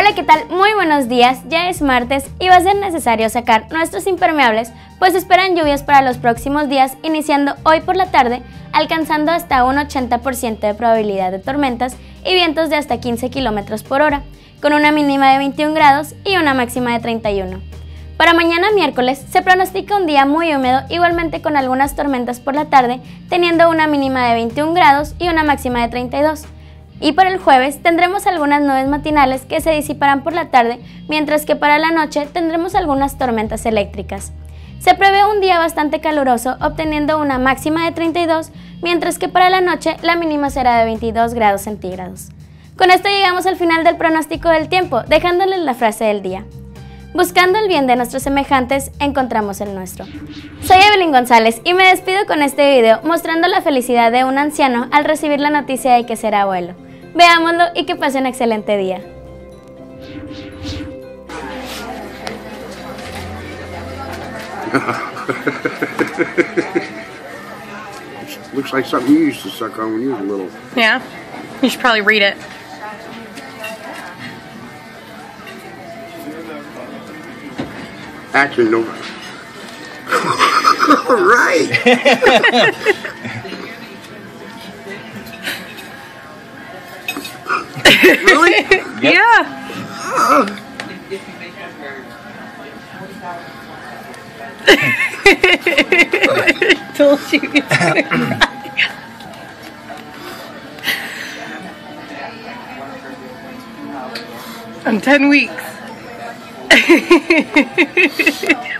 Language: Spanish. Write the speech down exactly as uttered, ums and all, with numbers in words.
Hola, ¿qué tal? Muy buenos días, ya es martes y va a ser necesario sacar nuestros impermeables, pues esperan lluvias para los próximos días, iniciando hoy por la tarde, alcanzando hasta un ochenta por ciento de probabilidad de tormentas y vientos de hasta quince kilómetros por hora, con una mínima de veintiún grados y una máxima de treinta y uno. Para mañana miércoles se pronostica un día muy húmedo, igualmente con algunas tormentas por la tarde, teniendo una mínima de veintiún grados y una máxima de treinta y dos. Y para el jueves tendremos algunas nubes matinales que se disiparán por la tarde, mientras que para la noche tendremos algunas tormentas eléctricas. Se prevé un día bastante caluroso, obteniendo una máxima de treinta y dos, mientras que para la noche la mínima será de veintidós grados centígrados. Con esto llegamos al final del pronóstico del tiempo, dejándoles la frase del día. Buscando el bien de nuestros semejantes, encontramos el nuestro. Soy Evelyn González y me despido con este video mostrando la felicidad de un anciano al recibir la noticia de que será abuelo. Veámoslo y que pase un excelente día. Looks like something you used to suck on when you were little. Yeah, you should probably read it. Actually, no. Right. Really? Yep. Yeah. I told you. I'm ten weeks.